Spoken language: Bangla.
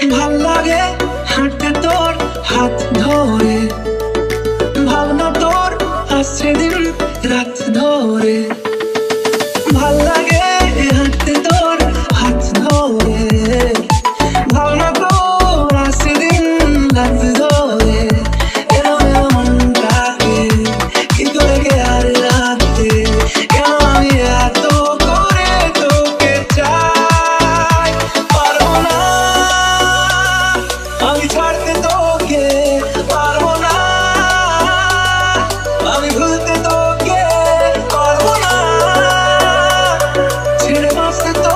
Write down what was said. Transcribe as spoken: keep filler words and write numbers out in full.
ভাল লাগে হাঁটতে তোর হাত ধরে, ভাবনা তোর আসছে দিন রাত ধরে। ভাল লাগে হাঁটতে তোর হাত ধরে, ভাবনা তোর আসছে দিন রাত ধরে। এরম এরম মনটাকে কি করে কে আর রাখতে, কেন আমি এত করে তোকে চাই। পারবো না আমি ছাড়তে তোকে, পারবো না আমি ভুলতে তোকে, পারবো না ছেড়ে বাঁচতে তো